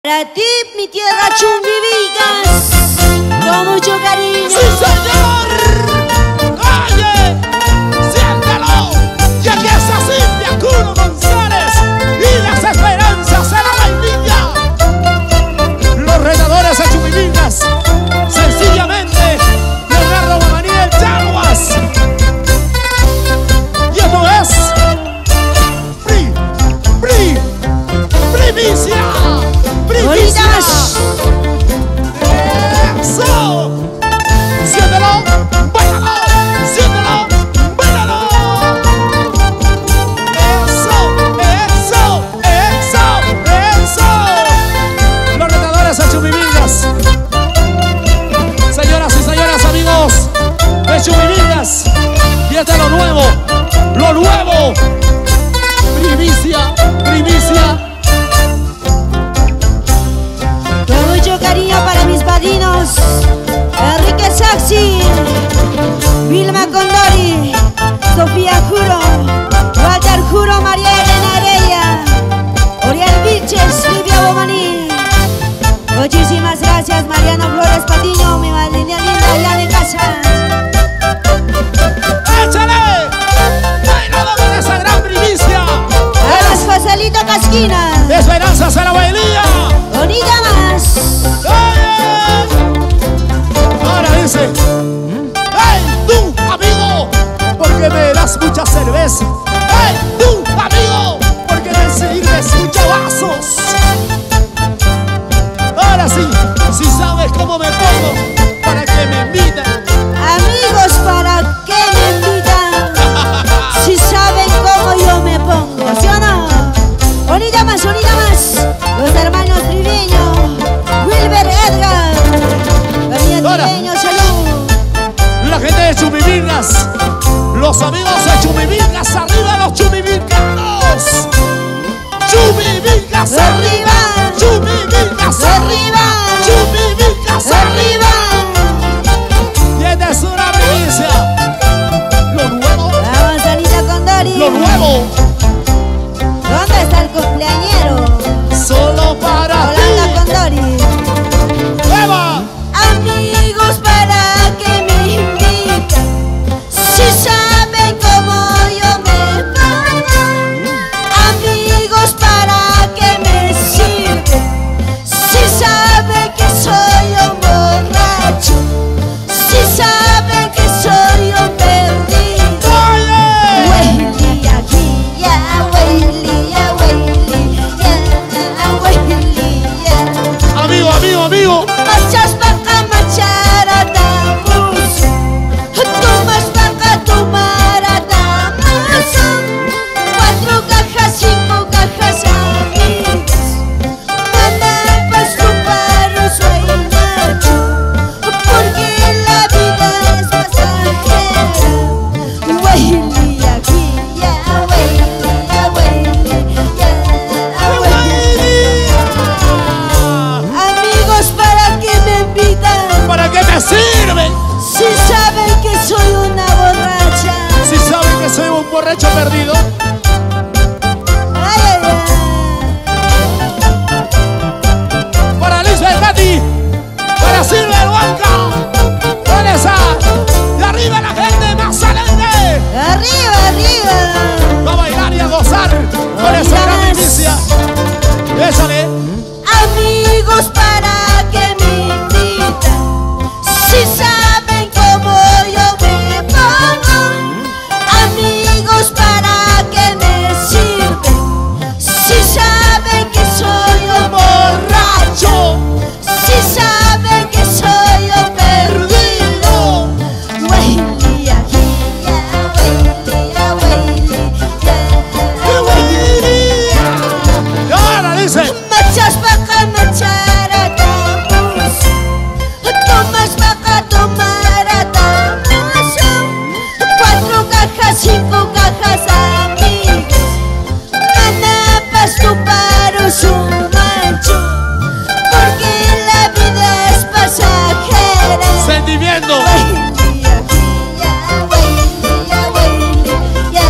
Para ti, mi tierra Chumbivilcas, con mucho cariño. ¡Sí, señor! ¡Oye! ¡Siéntelo! Y aquí es así, Piacuno González y las esperanzas de la vainilla. Los retadores de Chumbivilcas, sencillamente, Leonardo Guamaní el Chaguas. Y esto es primicia. Bonitas. ¡Eso! ¡Siéntelo! ¡Báilalo! ¡Siéntelo! ¡Báilalo! ¡Eso! ¡Eso! ¡Eso! ¡Eso! Los retadores de Chumbivilcas. Señoras y señores, amigos de Chumbivilcas. Y este es lo nuevo. ¡Lo nuevo! Primicia, primicia. Con mucho cariño para mis padrinos Enrique Saxi, Vilma Condori, Sofía Juro, Walter Juro, María Elena Heredia, Oriel Vilches, Livia Guamaní. Muchísimas gracias, Mariano Flores Patiño, mi madrina linda allá de casa. ¡Échale! ¡Bailado con esa gran primicia! Alas Joselito Casquina, ¡Esperanzas a la bailía! bonita más. ¡Oye! Ahora dice: ¡hey, tú, amigo! Porque me das mucha cerveza. ¡Hey, tú, amigo! Porque me sirves muchos vasos. Ahora sí, si sabes cómo me pongo, para que me inviten. Amigos, ¿para qué me invitan? Si saben cómo yo me pongo, ¿sí o no? Bonita más, bonita más. Los hermanos Triviño, Wilber Edgar, María Triviño, salud. La gente de Chumbivilcas, los amigos de Chumbivilcas, arriba los chumbivilcanos. Chumbivilcas arriba, Chumbivilcas arriba, Chumbivilcas arriba. Y esta es una primicia. Lo nuevo, Vamos, Anita Condori. lo nuevo, ¿Dónde está el cumpleañero? solo para Yolanda ti. Condori. ¡Eva! Amigos, ¿para qué me invitan? Si saben cómo yo me pongo. Amigos, ¿para qué me sirven? Si saben que soy un borracho. Si saben que soy un perdido. ¡Oye! Huelía, guía, huelía, huelía, huelía. Amigo, amigo, amigo. Machas vaca, macharatamus. Tomas vaca, tomaratamus. 4 cajas, 5 cajas, amigas. Manapas, tuparos, soy macho. Porque la vida es pasajera. Huelía, guía, huelía, huelía, huelía. Amigos, ¿para qué me invitan? ¿Para qué me sirven? Si saben que soy una borracha. Si saben que soy un borracho perdido. Ay, ay, Para Lisbeth Betty, para Silver Huanca, con esa, de arriba la gente más alegre, ay. Arriba, arriba. va a bailar y a gozar con esa gran primicia. Échale. Amigos, ¿para qué me invitan? Si saben cómo yo me pongo. Amigos, ¿para qué me sirven? Si saben que soy un borracho. Si saben que soy un perdido. Huelía, guía, huelía, huelía. Y ahora dice: Machas vaca, macharatamus. Tomas vaca, tomaratamus. 4 cajas, 5 cajas, amigas. Manapas, tuparos, un mancho. Porque la vida es pasajera. sentimiento. Huelía, guía, huelía, huelía,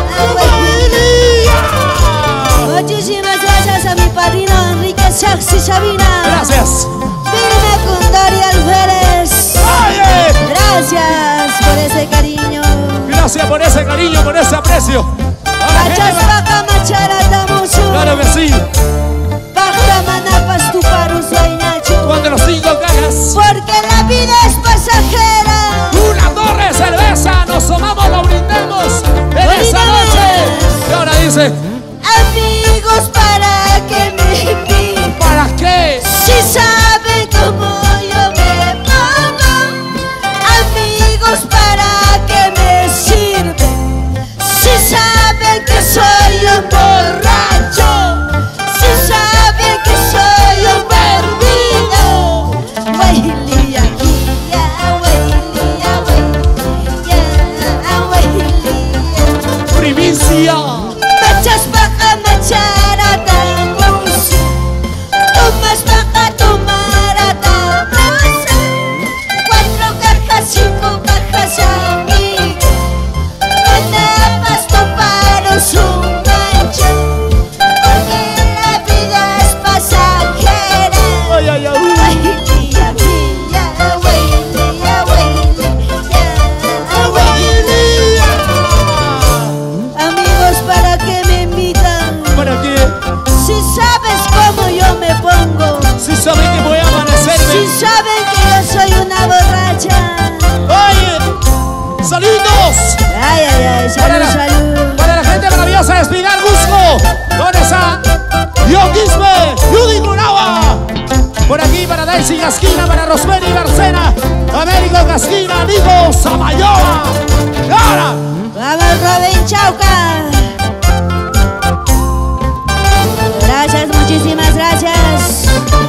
huelía. Muchísimas gracias a mi padrino Enrique Saxi. cabina. Gracias. Vilma Condori Alférez. ¡Oye! Gracias por ese cariño. Gracias por ese cariño, por ese aprecio. Machas paca macharata mucho. Claro que sí. Baja manapas tu paro sueñacho. Cuando los 5 cajas. Porque la vida es pasajera. Una torre de cerveza, nos tomamos, lo brindemos en esa noche. Y ahora dice, Amigos, ¿para qué me invitan? ¿para qué? Si saben cómo yo me pongo. Amigos, ¿para qué me sirven? Si saben que soy un borracho. Si saben que soy un perdido. Waili aquí, ya, waili, ya, waili, ya. Primicia. Machas paca macharata musu. Tomas paca tomarata musu. 4 cajas, 5 cajas amigos. Manapas tu paro su mancha. Porque la vida es pasajera. Ay, ay, ay. Waili aquí, ya, waili, ya, waili, ya. Amigos, ¿para qué me invitan? ¿Para qué? Si sabes cómo yo me pongo. Si saben que voy a amanecerme. Si saben que yo soy una borracha. Oye, saludos. Ay, ay, ay, salud, salud. Para la gente maravillosa de Espinar Cusco. Con esa Yoquisme, Judy Curaba. Por aquí para Daisy Gasquina, para Rosmeri Barcena, Américo Gasquina, Nico Samayoa. Y ahora, Vamos, Robin Chauca. Gracias, muchísimas gracias.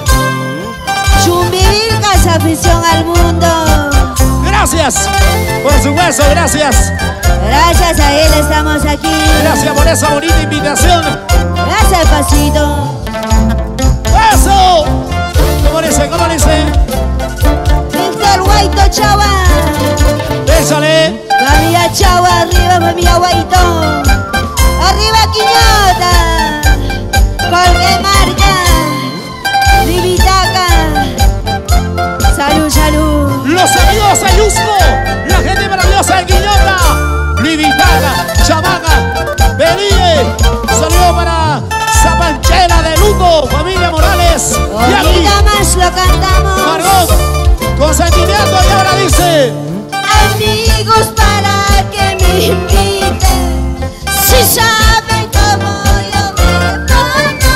Chumbivilcas, afición al mundo. gracias. Por supuesto, gracias. Gracias a él estamos aquí. Gracias por esa bonita invitación. Gracias, pasito. ¡Eso! ¿Cómo dice? ¿Cómo dice? Víctor Guaito Chava. Échale. Familia Chava, arriba familia Guaito. Arriba Quiñota. Colque Marca. Livitaca. Salud, salud. Los amigos de Ayusco, la gente maravillosa de Quillota, Livitaga, Chamaga, Belie. Saludo para Zapanchela de Luto, familia Morales. Y aquí, Ahorita más lo cantamos. Margot, consentimiento. Y ahora dice: Amigos, para que me inviten, si saben cómo yo me pongo.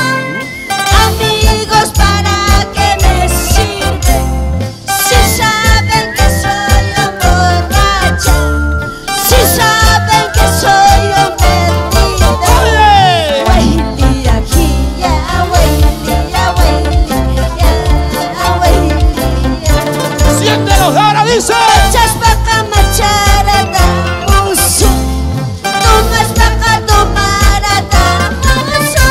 Amigos, para que me sirven, si saben que soy un borracho, si saben que soy un perdido. ¡Oye! Waili aquí, ya, waili, ya, waili, ya, waili, ya. Siéntelo, y ahora dice: Machas paca macharata musu. Tomas paca tomarata musu.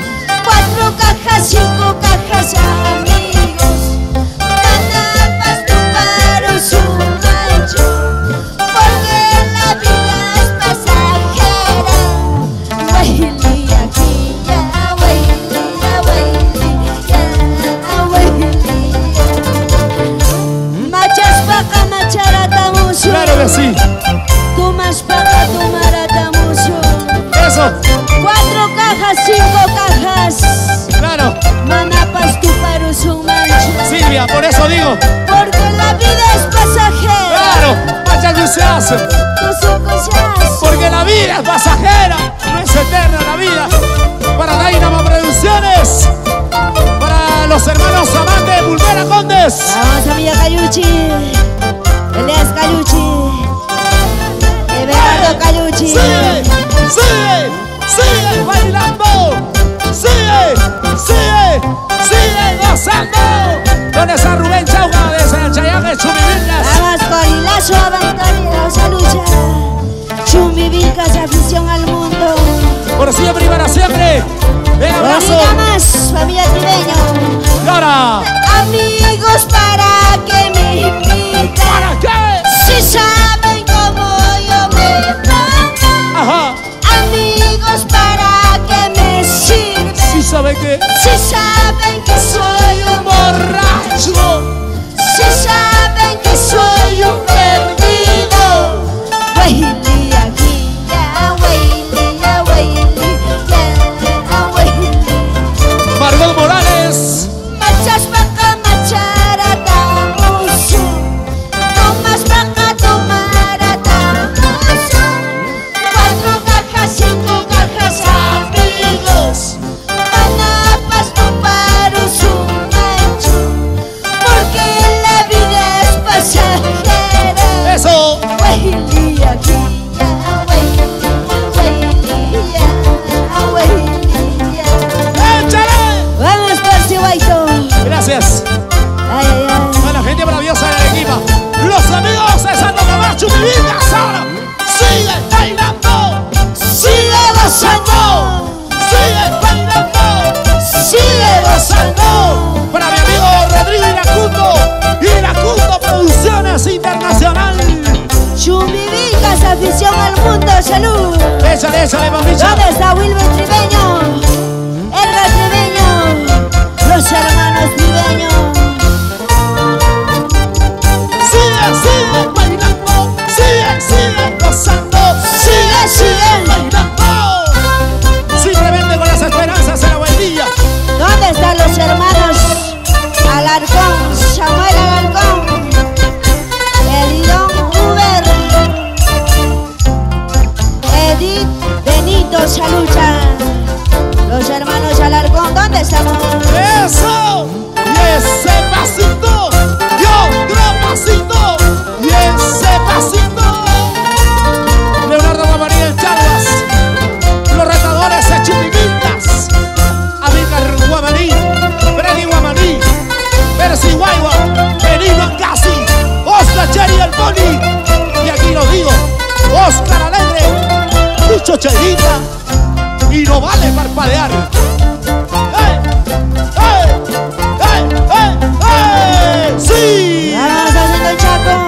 4 cajas, 5 cajas amigos. Manapas tu paro su mancho. Porque la vida es pasajera. Waili aquí, ya, waili, ya, waili, ya, waili, ya. Machas paca macharata musu. claro que sí. Tomas paca tomarata musu. Eso, 4 cajas, 5 cajas. claro. Manapas tu paro su mancho. Silvia, por eso digo. Porque la vida es pasajera. Claro, muchas gracias. Tú sucosas. Porque la vida es pasajera, no es eterna la vida. Para Dynamo Producciones, para los hermanos Amante, Pulvera Condes. Vamos, amiga Cayuchi. Elias Cayuchi. Everardo Cayuchi. Sigue, sigue, sigue bailando. Sigue, sigue, sigue gozando. Con esa Rubén Chauga desde el Chayán de Chumivilcas. Vamos, Corilazo, Avantario, Salucha. Chumbivilcas, afición al mundo. Por siempre y para siempre. Un abrazo. Ahorita más, familia Tribeño. Y ahora, Amigos, para que me inviten. ¿para qué? Si saben cómo yo me pongo. Ajá. Amigos, para que me sirven. Sí sabe que Si saben que soy gracias. Ay, ay, ay. A la gente maravillosa de Arequipa. Los amigos de Santo Tomás, Chumivilcas, ahora sigue bailando, sigue gozando, sigue bailando, sigue gozando. Para mi amigo Rodrigo Iracundo Producciones Internacional. Chumbivicas, afición al mundo, salud. Échale, mamicha. ¿Dónde está Wilber Tribeño? Edgar Tribeño, los hermanos Tribeño. Sigue bailando, sigue gozando, sigue bailando. Simplemente con las esperanzas en la buendilla. ¿Dónde están los hermanos Alarcón, Samuel Alarcón, Elidón Uber, Edith Benito Salucha? Los hermanos Alarcón, ¿dónde estamos? ¡Eso! ¡Y ese pasito! ¡Y otro pasito! ¡Y ese pasito! Leonardo Guamaní en Chalvas. Los retadores de Chumivilcas. Amílcar Guamaní, Freddy Guamaní, Percy Guayua, Benito Ancasi, Oscar Cherry el Pony. Y aquí lo digo, Oscar Alegre, Lucho Cherita. Y no vale parpadear. ¡Hey! ¡Hey! ¡Hey! ¡Hey! ¡Hey! ¡Sí! Vamos haciendo el Chaco.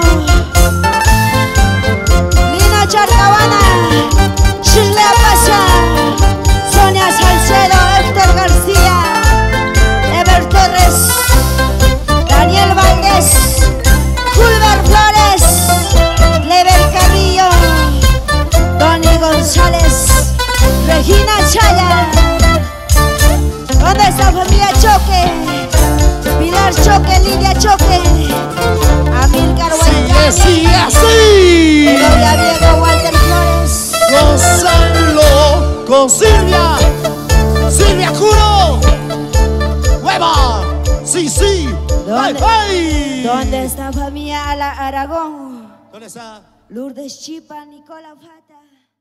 Lina Charcabana, Chile Pasa, Sonia Salcedo, Héctor García, Ever Torres, Daniel Valdés, Fulver Flores, Lever Carrillo, Tony González, Regina Chaya. ¿Dónde está familia Choque? Pilar Choque, Lidia Choque, Amílcar Guayani, ¡Sí, así! Gloria Diego, Walter Flores. Gonzalo con Silvia Juro. ¡Hueva! ¡Sí! ¿Dónde? ¡Ay! ¿Dónde está familia Aragón? ¿Dónde está? Lourdes Chipa, Nicola Fata.